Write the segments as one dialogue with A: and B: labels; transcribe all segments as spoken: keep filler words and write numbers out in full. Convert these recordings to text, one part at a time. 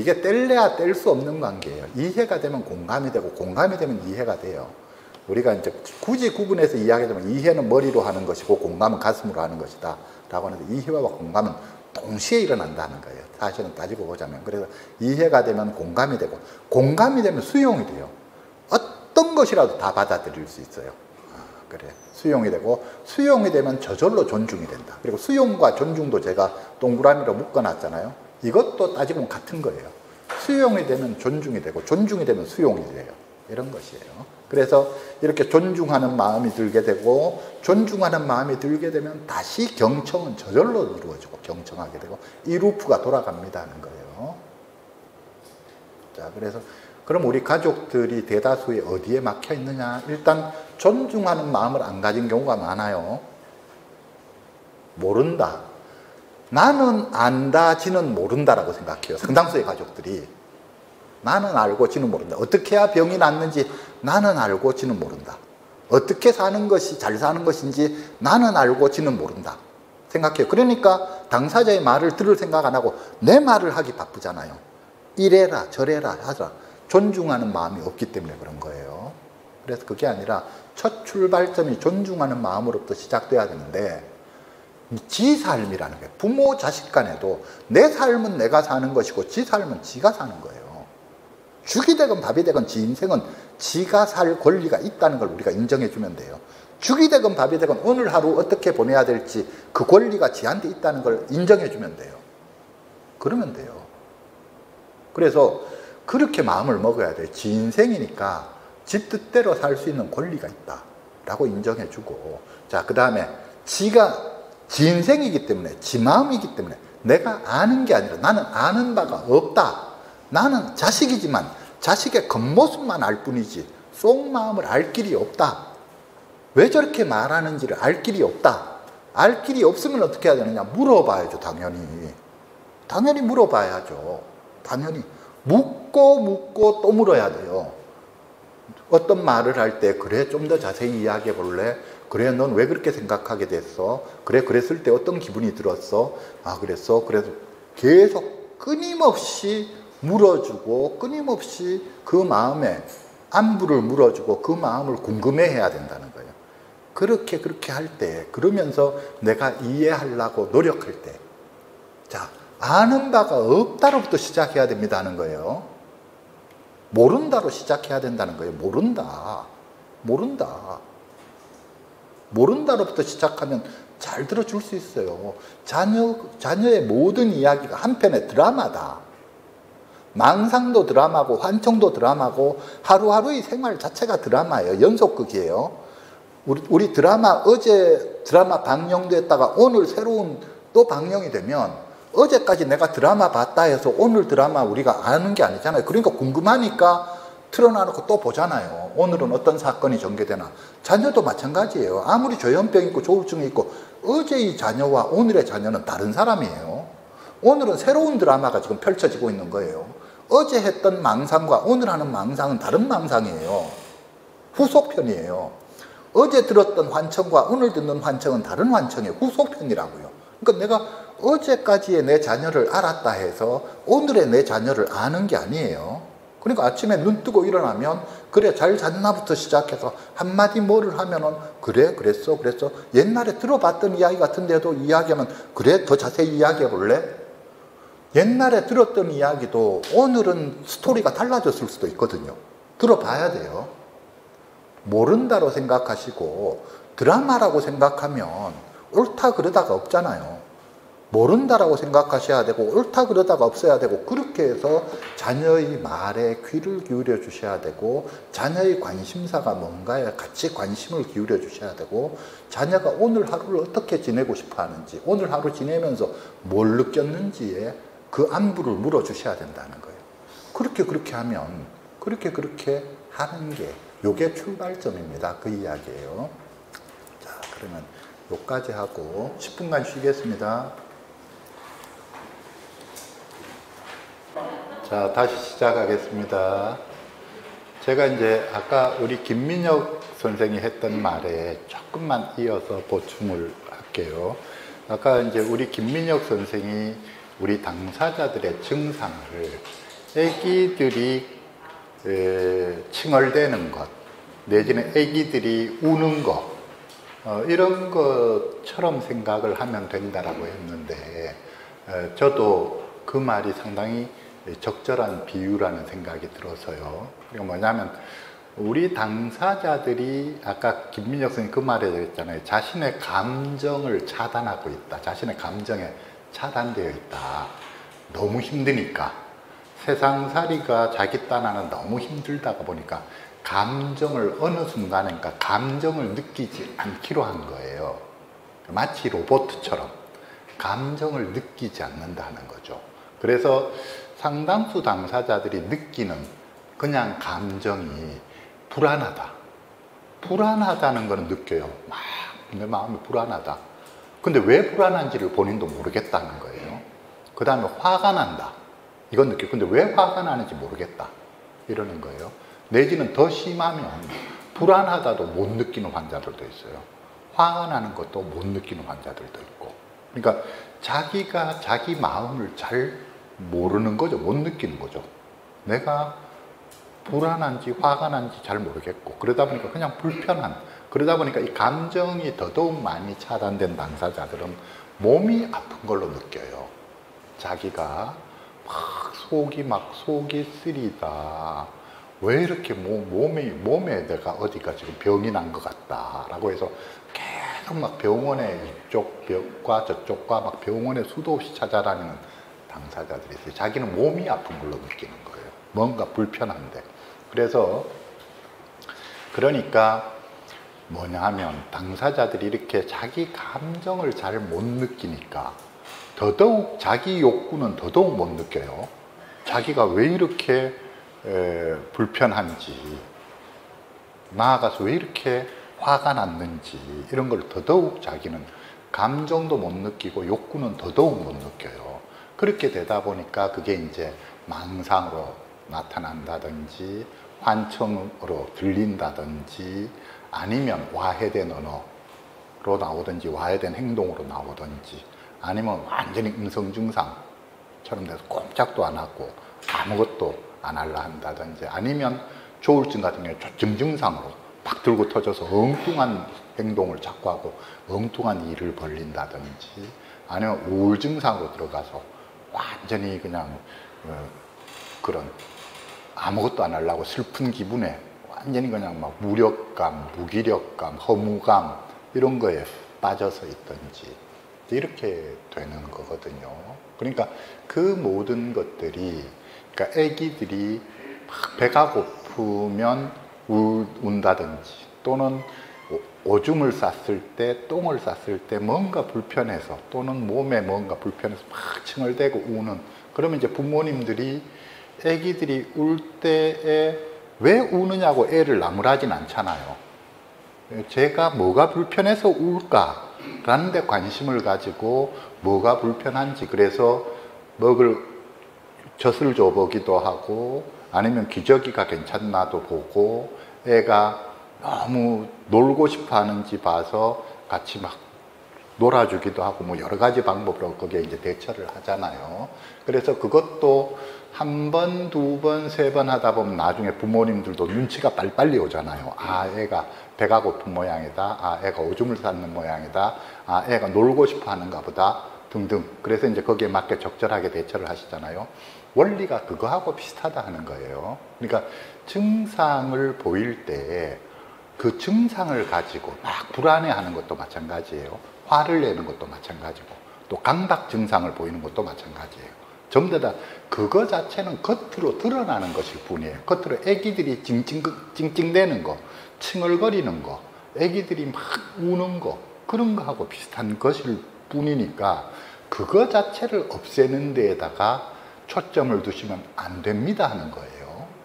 A: 이게 뗄래야 뗄 수 없는 관계예요. 이해가 되면 공감이 되고 공감이 되면 이해가 돼요. 우리가 이제 굳이 구분해서 이야기하자면 이해는 머리로 하는 것이고 공감은 가슴으로 하는 것이다 라고 하는데, 이해와 공감은 동시에 일어난다는 거예요. 사실은 따지고 보자면. 그래서 이해가 되면 공감이 되고 공감이 되면 수용이 돼요. 어떤 것이라도 다 받아들일 수 있어요. 아, 그래. 수용이 되고 수용이 되면 저절로 존중이 된다. 그리고 수용과 존중도 제가 동그라미로 묶어놨잖아요. 이것도 따지고 보면 같은 거예요. 수용이 되면 존중이 되고 존중이 되면 수용이 돼요. 이런 것이에요. 그래서 이렇게 존중하는 마음이 들게 되고 존중하는 마음이 들게 되면 다시 경청은 저절로 이루어지고 경청하게 되고 이 루프가 돌아갑니다 하는 거예요. 자, 그래서 그럼 우리 가족들이 대다수의 어디에 막혀 있느냐? 일단 존중하는 마음을 안 가진 경우가 많아요. 모른다. 나는 안다, 지는 모른다라고 생각해요. 상당수의 가족들이. 나는 알고 지는 모른다. 어떻게 해야 병이 낫는지 나는 알고 지는 모른다. 어떻게 사는 것이 잘 사는 것인지 나는 알고 지는 모른다. 생각해요. 그러니까 당사자의 말을 들을 생각 안 하고 내 말을 하기 바쁘잖아요. 이래라 저래라 하더라. 존중하는 마음이 없기 때문에 그런 거예요. 그래서 그게 아니라 첫 출발점이 존중하는 마음으로부터 시작돼야 되는데, 지 삶이라는 게 부모 자식 간에도 내 삶은 내가 사는 것이고 지 삶은 지가 사는 거예요. 죽이 되건 밥이 되건 지 인생은 지가 살 권리가 있다는 걸 우리가 인정해 주면 돼요. 죽이 되건 밥이 되건 오늘 하루 어떻게 보내야 될지 그 권리가 지한테 있다는 걸 인정해 주면 돼요. 그러면 돼요. 그래서 그렇게 마음을 먹어야 돼요. 지 인생이니까 지 뜻대로 살 수 있는 권리가 있다 라고 인정해 주고, 자, 그 다음에 지가 지 인생이기 때문에 지 마음이기 때문에 내가 아는 게 아니라 나는 아는 바가 없다. 나는 자식이지만 자식의 겉모습만 알 뿐이지 속마음을 알 길이 없다. 왜 저렇게 말하는지를 알 길이 없다. 알 길이 없으면 어떻게 해야 되느냐? 물어봐야죠. 당연히. 당연히 물어봐야죠. 당연히. 묻고 묻고 또 물어야 돼요. 어떤 말을 할 때 그래 좀 더 자세히 이야기해 볼래? 그래 넌 왜 그렇게 생각하게 됐어? 그래 그랬을 때 어떤 기분이 들었어? 아 그랬어? 그래서 계속 끊임없이 물어주고 끊임없이 그 마음에 안부를 물어주고 그 마음을 궁금해해야 된다는 거예요. 그렇게 그렇게 할 때, 그러면서 내가 이해하려고 노력할 때, 자, 아는 바가 없다로부터 시작해야 됩니다 하는 거예요. 모른다로 시작해야 된다는 거예요. 모른다. 모른다. 모른다로부터 시작하면 잘 들어줄 수 있어요. 자녀, 자녀의 모든 이야기가 한 편의 드라마다. 망상도 드라마고 환청도 드라마고 하루하루의 생활 자체가 드라마예요. 연속극이에요. 우리, 우리 드라마, 어제 드라마 방영됐다가 오늘 새로운 또 방영이 되면 어제까지 내가 드라마 봤다 해서 오늘 드라마 우리가 아는 게 아니잖아요. 그러니까 궁금하니까 틀어놔놓고 또 보잖아요. 오늘은 어떤 사건이 전개되나. 자녀도 마찬가지예요. 아무리 조현병 있고 조울증이 있고 어제의 자녀와 오늘의 자녀는 다른 사람이에요. 오늘은 새로운 드라마가 지금 펼쳐지고 있는 거예요. 어제 했던 망상과 오늘 하는 망상은 다른 망상이에요. 후속편이에요. 어제 들었던 환청과 오늘 듣는 환청은 다른 환청이에요. 후속편이라고요. 그러니까 내가 어제까지의 내 자녀를 알았다 해서 오늘의 내 자녀를 아는 게 아니에요. 그러니까 아침에 눈 뜨고 일어나면 그래 잘 잤나부터 시작해서 한마디 뭐를 하면은 그래 그랬어 그랬어 옛날에 들어봤던 이야기 같은데도 이야기하면 그래 더 자세히 이야기해 볼래? 옛날에 들었던 이야기도 오늘은 스토리가 달라졌을 수도 있거든요. 들어봐야 돼요. 모른다로 생각하시고 드라마라고 생각하면 옳다 그러다가 없잖아요. 모른다라고 생각하셔야 되고 옳다 그러다가 없어야 되고, 그렇게 해서 자녀의 말에 귀를 기울여 주셔야 되고 자녀의 관심사가 뭔가에 같이 관심을 기울여 주셔야 되고, 자녀가 오늘 하루를 어떻게 지내고 싶어 하는지, 오늘 하루 지내면서 뭘 느꼈는지에 그 안부를 물어주셔야 된다는 거예요. 그렇게 그렇게 하면 그렇게 그렇게 하는 게 요게 출발점입니다. 그 이야기예요. 자, 그러면 요까지 하고 십 분간 쉬겠습니다. 자, 다시 시작하겠습니다. 제가 이제 아까 우리 김민혁 선생이 했던 말에 조금만 이어서 보충을 할게요. 아까 이제 우리 김민혁 선생이 우리 당사자들의 증상을 애기들이 에, 칭얼대는 것, 내지는 애기들이 우는 것, 어, 이런 것처럼 생각을 하면 된다라고 했는데, 에, 저도 그 말이 상당히 적절한 비유라는 생각이 들어서요. 그리고 뭐냐면, 우리 당사자들이 아까 김민혁 선생님 그 말에 했잖아요. 자신의 감정을 차단하고 있다. 자신의 감정에 차단되어 있다. 너무 힘드니까. 세상살이가 자기 딴하는 너무 힘들다가 보니까 감정을 어느 순간에 그러니까 감정을 느끼지 않기로 한 거예요. 마치 로봇처럼 감정을 느끼지 않는다는 거죠. 그래서 상당수 당사자들이 느끼는 그냥 감정이 불안하다. 불안하다는 거는 느껴요. 막 내 마음이 불안하다. 근데 왜 불안한지를 본인도 모르겠다는 거예요. 그 다음에 화가 난다. 이건 느껴요. 근데 왜 화가 나는지 모르겠다. 이러는 거예요. 내지는 더 심하면 불안하다도 못 느끼는 환자들도 있어요. 화가 나는 것도 못 느끼는 환자들도 있고. 그러니까 자기가 자기 마음을 잘 모르는 거죠. 못 느끼는 거죠. 내가 불안한지 화가 난지 잘 모르겠고, 그러다 보니까 그냥 불편한, 그러다 보니까 이 감정이 더더욱 많이 차단된 당사자들은 몸이 아픈 걸로 느껴요. 자기가 막 속이 막 속이 쓰리다. 왜 이렇게 몸, 몸이, 몸에 내가 어디가 지금 병이 난 것 같다. 라고 해서 계속 막 병원에 이쪽 벽과 저쪽과 막 병원에 수도 없이 찾아다니는 당사자들이 있어요. 자기는 몸이 아픈 걸로 느끼는 거예요. 뭔가 불편한데. 그래서, 그러니까 뭐냐 하면 당사자들이 이렇게 자기 감정을 잘 못 느끼니까 더더욱 자기 욕구는 더더욱 못 느껴요. 자기가 왜 이렇게 에, 불편한지, 나아가서 왜 이렇게 화가 났는지 이런 걸 더더욱 자기는 감정도 못 느끼고 욕구는 더더욱 못 느껴요. 그렇게 되다 보니까 그게 이제 망상으로 나타난다든지 환청으로 들린다든지 아니면 와해된 언어로 나오든지 와해된 행동으로 나오든지 아니면 완전히 음성 증상처럼 돼서 꼼짝도 안 하고 아무것도 안 하려 한다든지 아니면 조울증 같은 경우에 조증 증상으로 팍 들고 터져서 엉뚱한 행동을 자꾸 하고 엉뚱한 일을 벌린다든지 아니면 우울 증상으로 들어가서 완전히 그냥 어, 그런 아무것도 안 하려고 슬픈 기분에 완전히 그냥 막 무력감, 무기력감, 허무감 이런 거에 빠져서 있든지 이렇게 되는 거거든요. 그러니까 그 모든 것들이 그러니까 애기들이 막 배가 고프면 울, 운다든지 또는 오줌을 쌌을 때, 똥을 쌌을 때 뭔가 불편해서 또는 몸에 뭔가 불편해서 막 칭얼대고 우는 그러면 이제 부모님들이 애기들이 울 때에 왜 우느냐고 애를 나무라진 않잖아요. 제가 뭐가 불편해서 울까? 라는 데 관심을 가지고 뭐가 불편한지 그래서 먹을 젖을 줘보기도 하고 아니면 기저귀가 괜찮나도 보고 애가 너무 놀고 싶어 하는지 봐서 같이 막 놀아주기도 하고 뭐 여러 가지 방법으로 거기에 이제 대처를 하잖아요. 그래서 그것도 한 번, 두 번, 세 번 하다 보면 나중에 부모님들도 눈치가 빨리빨리 오잖아요. 아, 애가 배가 고픈 모양이다. 아, 애가 오줌을 쌌는 모양이다. 아, 애가 놀고 싶어 하는가 보다. 등등. 그래서 이제 거기에 맞게 적절하게 대처를 하시잖아요. 원리가 그거하고 비슷하다 하는 거예요. 그러니까 증상을 보일 때 그 증상을 가지고 막 불안해하는 것도 마찬가지예요. 화를 내는 것도 마찬가지고 또 강박 증상을 보이는 것도 마찬가지예요. 전부 다 그거 자체는 겉으로 드러나는 것일 뿐이에요. 겉으로 애기들이 찡찡, 찡찡대는 거, 칭얼거리는 거, 애기들이 막 우는 거 그런 거하고 비슷한 것일 뿐이니까 그거 자체를 없애는 데에다가 초점을 두시면 안 됩니다 하는 거예요.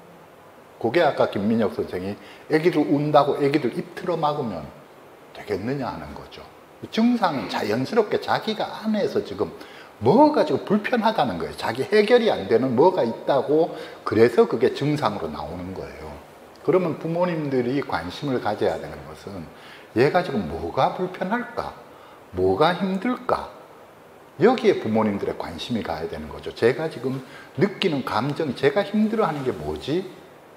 A: 그게 아까 김민혁 선생이 애기들 운다고 애기들 입 틀어 막으면 되겠느냐 하는 거죠. 증상은 자연스럽게 자기가 안에서 지금 뭐가 지금 불편하다는 거예요. 자기 해결이 안 되는 뭐가 있다고 그래서 그게 증상으로 나오는 거예요. 그러면 부모님들이 관심을 가져야 되는 것은 얘가 지금 뭐가 불편할까? 뭐가 힘들까? 여기에 부모님들의 관심이 가야 되는 거죠. 제가 지금 느끼는 감정, 제가 힘들어하는 게 뭐지?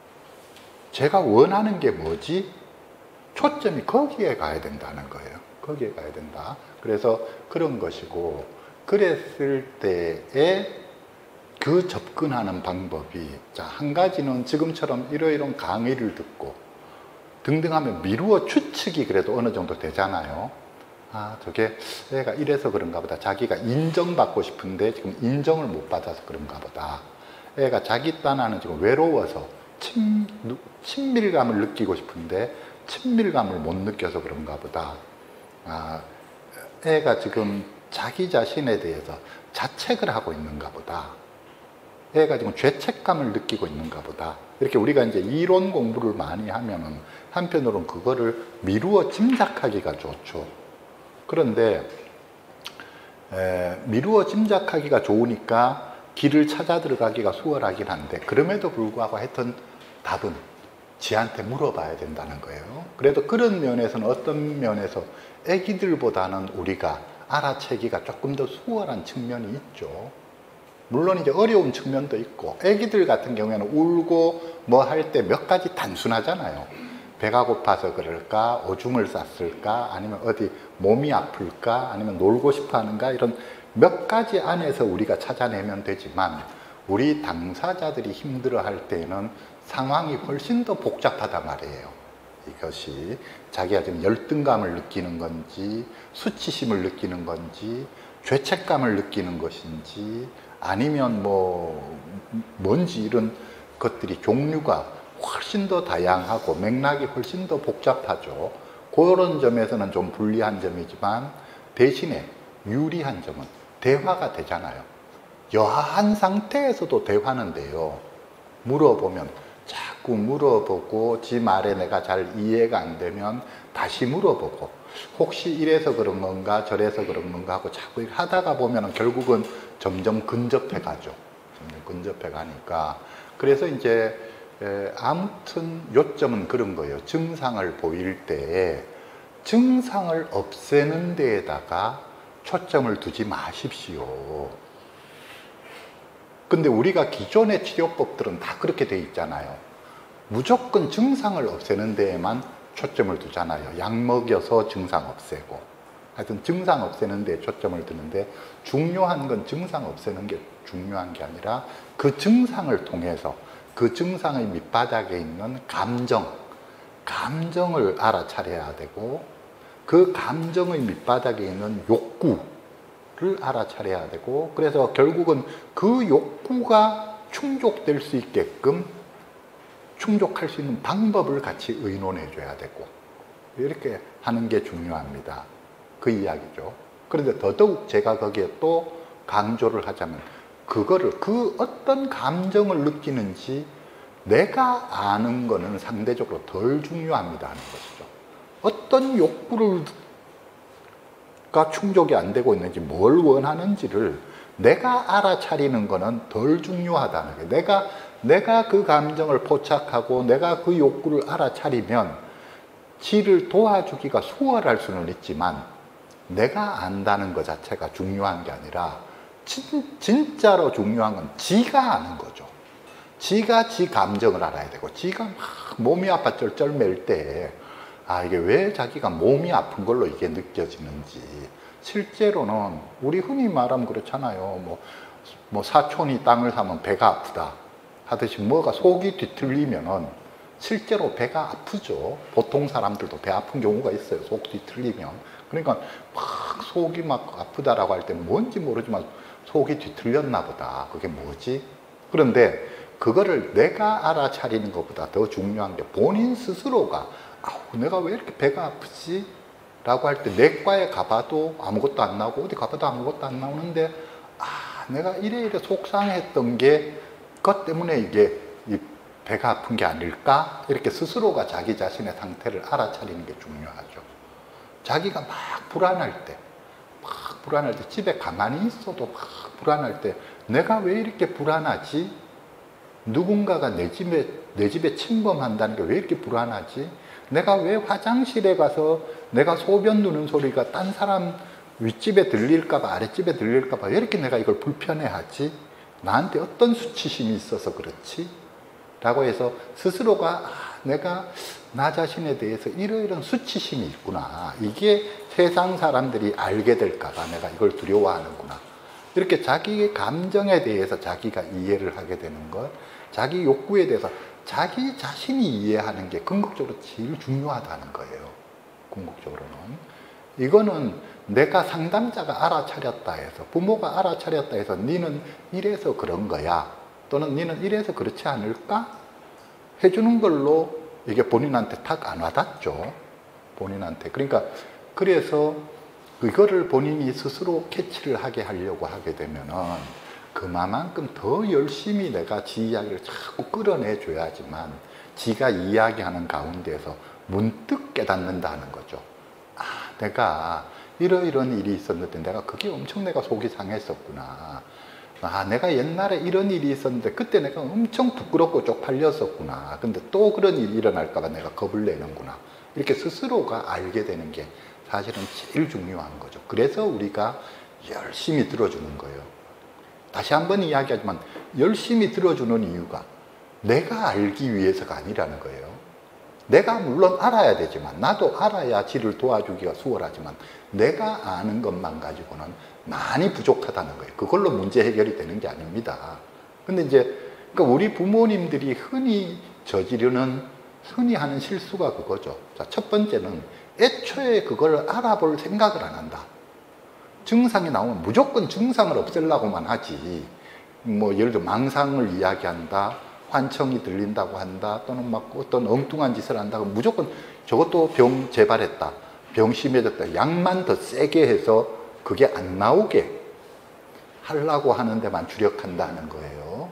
A: 제가 원하는 게 뭐지? 초점이 거기에 가야 된다는 거예요. 거기에 가야 된다. 그래서 그런 것이고, 그랬을 때에 그 접근하는 방법이, 자, 한 가지는 지금처럼 이러이러한 강의를 듣고 등등 하면 미루어 추측이 그래도 어느 정도 되잖아요. 아, 저게 애가 이래서 그런가 보다. 자기가 인정받고 싶은데 지금 인정을 못 받아서 그런가 보다. 애가 자기 딴하는 지금 외로워서 친, 친밀감을 느끼고 싶은데 친밀감을 못 느껴서 그런가 보다. 아, 애가 지금 자기 자신에 대해서 자책을 하고 있는가 보다. 애가 지금 죄책감을 느끼고 있는가 보다. 이렇게 우리가 이제 이론 공부를 많이 하면은 한편으로는 그거를 미루어 짐작하기가 좋죠. 그런데 에, 미루어 짐작하기가 좋으니까 길을 찾아 들어가기가 수월하긴 한데, 그럼에도 불구하고 하여튼 답은 지한테 물어봐야 된다는 거예요. 그래도 그런 면에서는, 어떤 면에서 애기들보다는 우리가 알아채기가 조금 더 수월한 측면이 있죠. 물론 이제 어려운 측면도 있고, 애기들 같은 경우에는 울고 뭐 할 때 몇 가지 단순하잖아요. 배가 고파서 그럴까, 오줌을 쌌을까, 아니면 어디 몸이 아플까, 아니면 놀고 싶어 하는가, 이런 몇 가지 안에서 우리가 찾아내면 되지만, 우리 당사자들이 힘들어 할 때는 상황이 훨씬 더 복잡하단 말이에요. 이것이 자기가 지금 열등감을 느끼는 건지, 수치심을 느끼는 건지, 죄책감을 느끼는 것인지, 아니면 뭐 뭔지, 이런 것들이 종류가 훨씬 더 다양하고 맥락이 훨씬 더 복잡하죠. 그런 점에서는 좀 불리한 점이지만, 대신에 유리한 점은 대화가 되잖아요. 여하한 상태에서도 대화는 돼요. 물어보면 자꾸 물어보고, 지 말에 내가 잘 이해가 안 되면 다시 물어보고, 혹시 이래서 그런 건가 저래서 그런 건가 하고 자꾸 하다가 보면 결국은 점점 근접해 가죠. 점점 근접해 가니까. 그래서 이제 에, 아무튼 요점은 그런 거예요. 증상을 보일 때 증상을 없애는 데에다가 초점을 두지 마십시오. 근데 우리가 기존의 치료법들은 다 그렇게 돼 있잖아요. 무조건 증상을 없애는 데에만 초점을 두잖아요. 약 먹여서 증상 없애고. 하여튼 증상 없애는 데에 초점을 두는데, 중요한 건 증상 없애는 게 중요한 게 아니라 그 증상을 통해서 그 증상의 밑바닥에 있는 감정, 감정을 알아차려야 되고, 그 감정의 밑바닥에 있는 욕구를 알아차려야 되고, 그래서 결국은 그 욕구가 충족될 수 있게끔 충족할 수 있는 방법을 같이 의논해 줘야 되고, 이렇게 하는 게 중요합니다. 그 이야기죠. 그런데 더더욱 제가 거기에 또 강조를 하자면, 그거를, 그 어떤 감정을 느끼는지 내가 아는 거는 상대적으로 덜 중요합니다 하는 것이죠. 어떤 욕구가 충족이 안 되고 있는지, 뭘 원하는지를 내가 알아차리는 거는 덜 중요하다는 거예요. 내가, 내가 그 감정을 포착하고 내가 그 욕구를 알아차리면 지를 도와주기가 수월할 수는 있지만, 내가 안다는 것 자체가 중요한 게 아니라 진, 진짜로 중요한 건 지가 아는 거죠. 지가 지 감정을 알아야 되고, 지가 막 몸이 아파 쩔쩔맬 때, 아, 이게 왜 자기가 몸이 아픈 걸로 이게 느껴지는지. 실제로는 우리 흔히 말하면 그렇잖아요. 뭐, 뭐 사촌이 땅을 사면 배가 아프다 하듯이, 뭐가 속이 뒤틀리면은 실제로 배가 아프죠. 보통 사람들도 배 아픈 경우가 있어요. 속 뒤틀리면. 그러니까 막 속이 막 아프다라고 할 때 뭔지 모르지만 속이 뒤틀렸나 보다. 그게 뭐지? 그런데 그거를 내가 알아차리는 것보다 더 중요한 게, 본인 스스로가 아우, 내가 왜 이렇게 배가 아프지? 라고 할 때 내과에 가봐도 아무것도 안 나오고, 어디 가봐도 아무것도 안 나오는데, 아, 내가 이래 이래 속상했던 게 그것 때문에 이게 이 배가 아픈 게 아닐까? 이렇게 스스로가 자기 자신의 상태를 알아차리는 게 중요하죠. 자기가 막 불안할 때, 막 불안할 때, 집에 가만히 있어도 막 불안할 때, 내가 왜 이렇게 불안하지? 누군가가 내 집에, 내 집에 침범한다는 게 왜 이렇게 불안하지? 내가 왜 화장실에 가서 내가 소변 누는 소리가 딴 사람 윗집에 들릴까봐 아랫집에 들릴까봐 왜 이렇게 내가 이걸 불편해하지? 나한테 어떤 수치심이 있어서 그렇지? 라고 해서 스스로가 아, 내가 나 자신에 대해서 이러이런 수치심이 있구나. 이게 세상 사람들이 알게 될까봐 내가 이걸 두려워하는구나. 이렇게 자기의 감정에 대해서 자기가 이해를 하게 되는 것, 자기 욕구에 대해서 자기 자신이 이해하는 게 궁극적으로 제일 중요하다는 거예요. 궁극적으로는. 이거는 내가 상담자가 알아차렸다 해서, 부모가 알아차렸다 해서 니는 이래서 그런 거야, 또는 니는 이래서 그렇지 않을까? 해주는 걸로 이게 본인한테 탁 안 와닿죠. 본인한테. 그러니까 그래서 이거를 본인이 스스로 캐치를 하게 하려고 하게 되면은 그만큼 더 열심히 내가 지 이야기를 자꾸 끌어내줘야지만 지가 이야기하는 가운데에서 문득 깨닫는다는 거죠. 아, 내가 이러이런 일이 있었는데 내가 그게 엄청 내가 속이 상했었구나. 아, 내가 옛날에 이런 일이 있었는데 그때 내가 엄청 부끄럽고 쪽팔렸었구나. 근데 또 그런 일이 일어날까봐 내가 겁을 내는구나. 이렇게 스스로가 알게 되는 게 사실은 제일 중요한 거죠. 그래서 우리가 열심히 들어주는 거예요. 다시 한번 이야기하지만 열심히 들어주는 이유가 내가 알기 위해서가 아니라는 거예요. 내가 물론 알아야 되지만, 나도 알아야 지를 도와주기가 수월하지만 내가 아는 것만 가지고는 많이 부족하다는 거예요. 그걸로 문제 해결이 되는 게 아닙니다. 근데 이제 그러니까 우리 부모님들이 흔히 저지르는, 흔히 하는 실수가 그거죠. 자, 첫 번째는 애초에 그걸 알아볼 생각을 안 한다. 증상이 나오면 무조건 증상을 없애려고만 하지. 뭐 예를 들어 망상을 이야기한다, 환청이 들린다고 한다, 또는 막 어떤 엉뚱한 짓을 한다고 무조건 저것도 병 재발했다, 병 심해졌다, 약만 더 세게 해서 그게 안 나오게 하려고 하는 데만 주력한다는 거예요.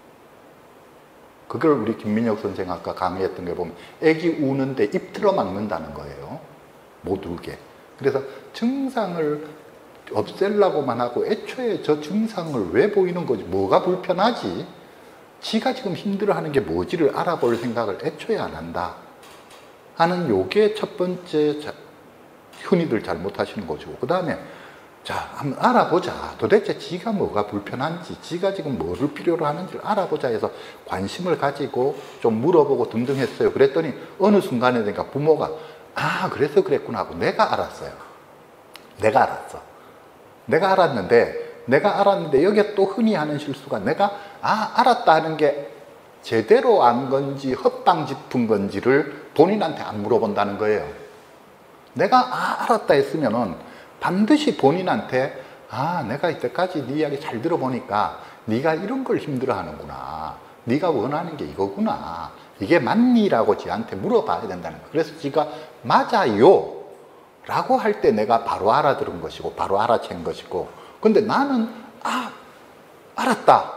A: 그걸 우리 김민혁 선생 아까 강의했던 게 보면 애기 우는데 입 틀어 막는다는 거예요. 못 울게. 그래서 증상을 없애려고만 하고 애초에 저 증상을 왜 보이는 거지? 뭐가 불편하지? 지가 지금 힘들어하는 게 뭐지를 알아볼 생각을 애초에 안 한다 하는 요게 첫 번째 자, 흔히들 잘못하시는 거죠. 그 다음에 자, 한번 알아보자. 도대체 지가 뭐가 불편한지, 지가 지금 뭐를 필요로 하는지를 알아보자 해서 관심을 가지고 좀 물어보고 등등 했어요. 그랬더니 어느 순간에 되니까 부모가 아, 그래서 그랬구나 하고 내가 알았어요. 내가 알았어. 내가 알았는데 내가 알았는데 여기에 또 흔히 하는 실수가 내가 아, 알았다 하는 게 제대로 안 건지 헛방 짚은 건지를 본인한테 안 물어본다는 거예요. 내가 아, 알았다 했으면은 반드시 본인한테 아, 내가 이때까지 네 이야기 잘 들어보니까 네가 이런 걸 힘들어 하는구나. 네가 원하는 게 이거구나. 이게 맞니라고 지한테 물어봐야 된다는 거예요. 그래서 지가 맞아요 라고 할 때 내가 바로 알아들은 것이고 바로 알아챈 것이고, 근데 나는 아, 알았다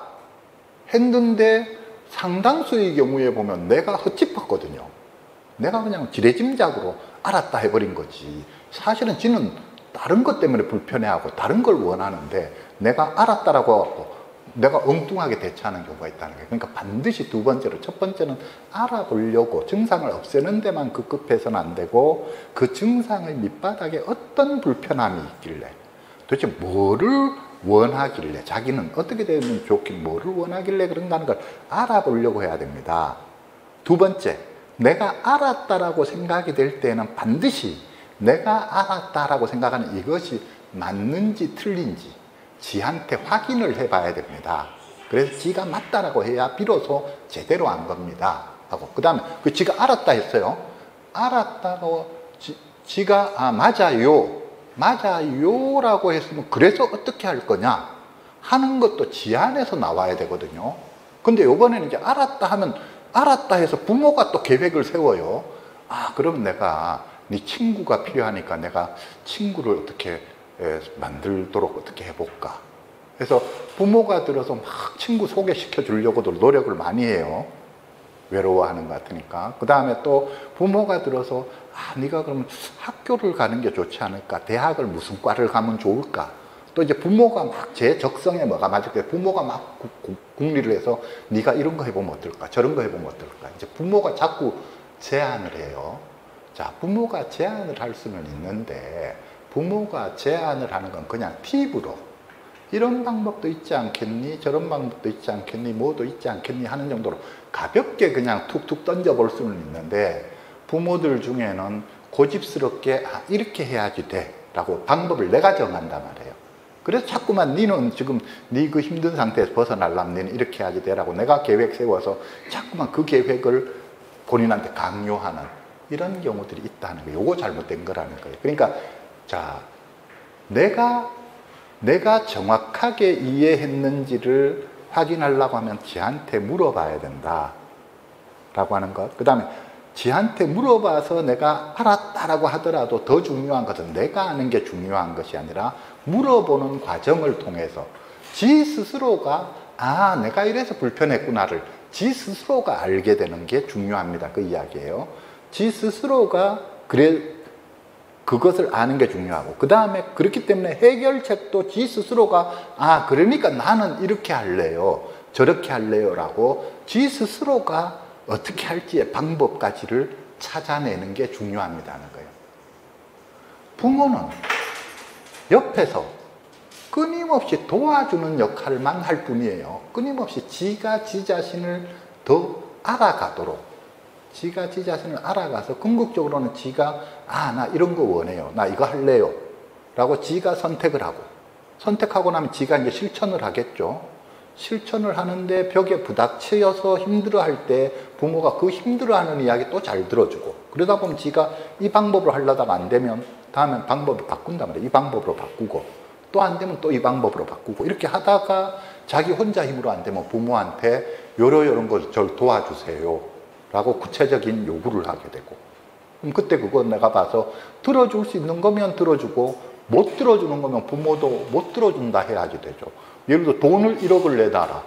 A: 했는데 상당수의 경우에 보면 내가 헛짚었거든요. 내가 그냥 지레짐작으로 알았다 해버린 거지. 사실은 지는 다른 것 때문에 불편해하고 다른 걸 원하는데 내가 알았다라고 하고 내가 엉뚱하게 대처하는 경우가 있다는 거예요. 그러니까 반드시 두 번째로, 첫 번째는 알아보려고 증상을 없애는 데만 급급해서는 안 되고 그 증상의 밑바닥에 어떤 불편함이 있길래, 도대체 뭐를 원하길래, 자기는 어떻게 되면 좋긴 뭐를 원하길래 그런가 하는 걸 알아보려고 해야 됩니다. 두 번째, 내가 알았다라고 생각이 될 때는 반드시 내가 알았다라고 생각하는 이것이 맞는지 틀린지 지한테 확인을 해봐야 됩니다. 그래서 지가 맞다라고 해야 비로소 제대로 한 겁니다 하고, 그 다음에 그 지가 알았다 했어요. 알았다고 지, 지가 아, 맞아요 맞아요 라고 했으면 그래서 어떻게 할 거냐 하는 것도 지 안에서 나와야 되거든요. 근데 이번에는 이제 알았다 하면 알았다 해서 부모가 또 계획을 세워요. 아, 그러면 내가 네 친구가 필요하니까 내가 친구를 어떻게 에, 만들도록 어떻게 해볼까. 그래서 부모가 들어서 막 친구 소개시켜 주려고도 노력을 많이 해요. 외로워하는 것 같으니까. 그 다음에 또 부모가 들어서 아, 네가 그러면 학교를 가는 게 좋지 않을까, 대학을 무슨 과를 가면 좋을까. 또 이제 부모가 막 제 적성에 뭐가 맞을 때 부모가 막 궁리를 해서 네가 이런 거 해보면 어떨까, 저런 거 해보면 어떨까. 이제 부모가 자꾸 제안을 해요. 자, 부모가 제안을 할 수는 있는데 부모가 제안을 하는 건 그냥 팁으로 이런 방법도 있지 않겠니? 저런 방법도 있지 않겠니? 뭐도 있지 않겠니? 하는 정도로 가볍게 그냥 툭툭 던져볼 수는 있는데 부모들 중에는 고집스럽게 아, 이렇게 해야지 돼 라고 방법을 내가 정한단 말이에요. 그래서 자꾸만 니는 지금 니 그 힘든 상태에서 벗어나려면 니는 이렇게 해야지 돼 라고 내가 계획 세워서 자꾸만 그 계획을 본인한테 강요하는 이런 경우들이 있다는 거예요. 요거 잘못된 거라는 거예요. 그러니까 자, 내가 내가 정확하게 이해했는지를 확인하려고 하면 지한테 물어봐야 된다 라고 하는 것. 그 다음에 지한테 물어봐서 내가 알았다라고 하더라도 더 중요한 것은 내가 아는 게 중요한 것이 아니라 물어보는 과정을 통해서 지 스스로가 아 내가 이래서 불편했구나를 지 스스로가 알게 되는 게 중요합니다. 그 이야기예요. 지 스스로가 그래 그것을 아는 게 중요하고 그 다음에 그렇기 때문에 해결책도 지 스스로가 아 그러니까 나는 이렇게 할래요 저렇게 할래요 라고 지 스스로가 어떻게 할지의 방법까지를 찾아내는 게 중요합니다는 거예요. 부모는 옆에서 끊임없이 도와주는 역할만 할 뿐이에요. 끊임없이 지가 지 자신을 더 알아가도록 지가 지 자신을 알아가서 궁극적으로는 지가 아, 나 이런 거 원해요. 나 이거 할래요. 라고 지가 선택을 하고 선택하고 나면 지가 이제 실천을 하겠죠. 실천을 하는데 벽에 부닥쳐서 힘들어할 때 부모가 그 힘들어하는 이야기 또 잘 들어주고 그러다 보면 지가 이 방법으로 하려다가 안 되면 다음엔 방법을 바꾼단 말이에요. 이 방법으로 바꾸고 또 안 되면 또 이 방법으로 바꾸고 이렇게 하다가 자기 혼자 힘으로 안 되면 부모한테 요러 요런 걸 절 도와주세요. 라고 구체적인 요구를 하게 되고 그럼 그때 그건 내가 봐서 들어줄 수 있는 거면 들어주고 못 들어주는 거면 부모도 못 들어준다 해야지 되죠. 예를 들어 돈을 일억을 내놔라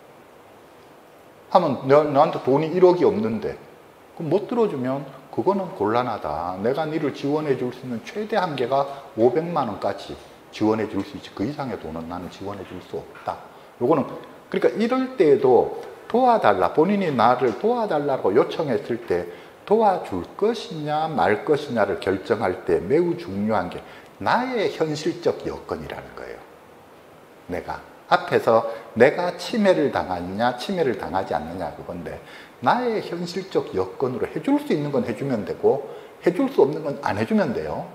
A: 하면 너한테 돈이 일억이 없는데 그럼 못 들어주면 그거는 곤란하다. 내가 니를 지원해 줄 수 있는 최대 한계가 오백만 원까지 지원해 줄 수 있지 그 이상의 돈은 나는 지원해 줄 수 없다. 요거는 그러니까 이럴 때에도 도와달라 본인이 나를 도와달라고 요청했을 때 도와줄 것이냐 말 것이냐를 결정할 때 매우 중요한 게 나의 현실적 여건이라는 거예요. 내가 앞에서 내가 침해를 당하느냐 침해를 당하지 않느냐 그건데 나의 현실적 여건으로 해줄 수 있는 건 해주면 되고 해줄 수 없는 건 안 해주면 돼요.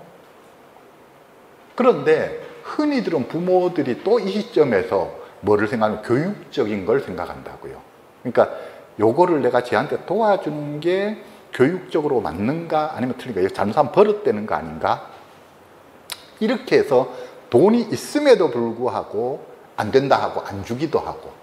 A: 그런데 흔히들은 부모들이 또 이 시점에서 뭐를 생각하면 교육적인 걸 생각한다고요. 그러니까 요거를 내가 쟤한테 도와주는 게 교육적으로 맞는가 아니면 틀린가 잘못하면 버릇되는 거 아닌가 이렇게 해서 돈이 있음에도 불구하고 안 된다 하고 안 주기도 하고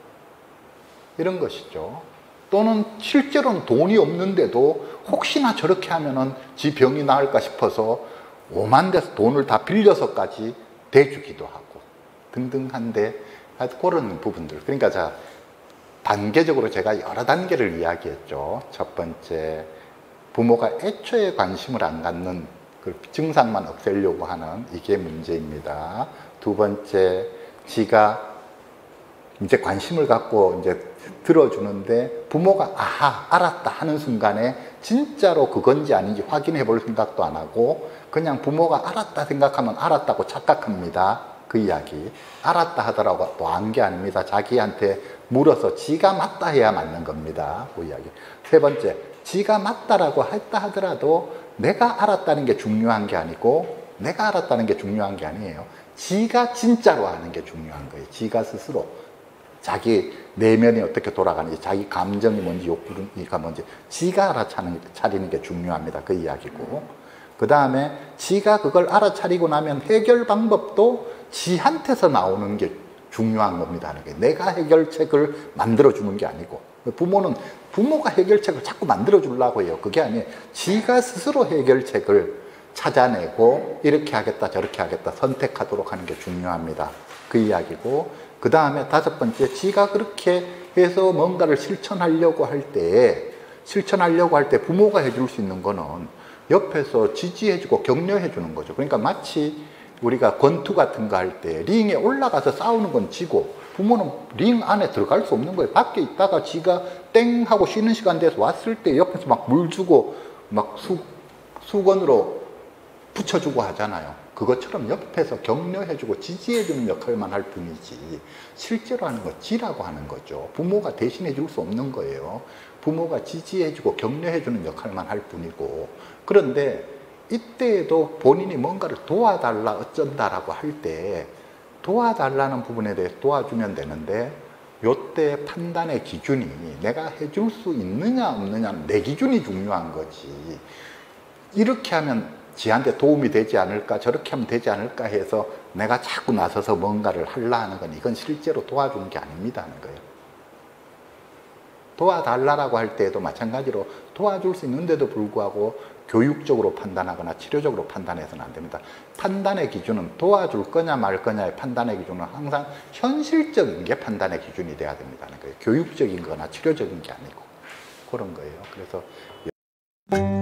A: 이런 것이죠. 또는 실제로는 돈이 없는데도 혹시나 저렇게 하면은 지 병이 나을까 싶어서 오만 대서 돈을 다 빌려서까지 대주기도 하고 등등한데 그런 부분들 그러니까 자 단계적으로 제가 여러 단계를 이야기했죠. 첫 번째, 부모가 애초에 관심을 안 갖는 그 증상만 없애려고 하는 이게 문제입니다. 두 번째, 지가 이제 관심을 갖고 이제 들어주는데 부모가 아하, 알았다 하는 순간에 진짜로 그건지 아닌지 확인해 볼 생각도 안 하고 그냥 부모가 알았다 생각하면 알았다고 착각합니다. 그 이야기. 알았다 하더라고 또 안 게 아닙니다. 자기한테 물어서 지가 맞다 해야 맞는 겁니다. 그 이야기. 세 번째, 지가 맞다라고 했다 하더라도 내가 알았다는 게 중요한 게 아니고 내가 알았다는 게 중요한 게 아니에요. 지가 진짜로 아는 게 중요한 거예요. 지가 스스로. 자기 내면이 어떻게 돌아가는지, 자기 감정이 뭔지, 욕구가 뭔지 지가 알아차리는 게 중요합니다. 그 이야기고. 그 다음에 지가 그걸 알아차리고 나면 해결 방법도 지한테서 나오는 게 중요한 겁니다. 내가 해결책을 만들어주는 게 아니고 부모는 부모가 해결책을 자꾸 만들어주려고 해요. 그게 아니에요. 지가 스스로 해결책을 찾아내고 이렇게 하겠다 저렇게 하겠다 선택하도록 하는 게 중요합니다. 그 이야기고 그 다음에 다섯 번째, 지가 그렇게 해서 뭔가를 실천하려고 할 때 실천하려고 할 때 부모가 해줄 수 있는 거는 옆에서 지지해주고 격려해주는 거죠. 그러니까 마치 우리가 권투 같은 거 할 때 링에 올라가서 싸우는 건 지고 부모는 링 안에 들어갈 수 없는 거예요. 밖에 있다가 지가 땡 하고 쉬는 시간 돼서 왔을 때 옆에서 막 물 주고 막 수, 수건으로 붙여주고 하잖아요. 그것처럼 옆에서 격려해주고 지지해주는 역할만 할 뿐이지 실제로 하는 거 지라고 하는 거죠. 부모가 대신해 줄 수 없는 거예요. 부모가 지지해주고 격려해주는 역할만 할 뿐이고, 그런데 이때에도 본인이 뭔가를 도와달라 어쩐다라고 할 때 도와달라는 부분에 대해서 도와주면 되는데, 요때 판단의 기준이 내가 해줄 수 있느냐 없느냐는 내 기준이 중요한 거지. 이렇게 하면 지한테 도움이 되지 않을까, 저렇게 하면 되지 않을까 해서 내가 자꾸 나서서 뭔가를 하려 하는 건 이건 실제로 도와주는 게 아닙니다 하는 거예요. 도와달라고 할 때에도 마찬가지로 도와줄 수 있는데도 불구하고 교육적으로 판단하거나 치료적으로 판단해서는 안 됩니다. 판단의 기준은 도와줄 거냐 말 거냐의 판단의 기준은 항상 현실적인 게 판단의 기준이 돼야 됩니다. 그러니까 교육적인 거나 치료적인 게 아니고 그런 거예요. 그래서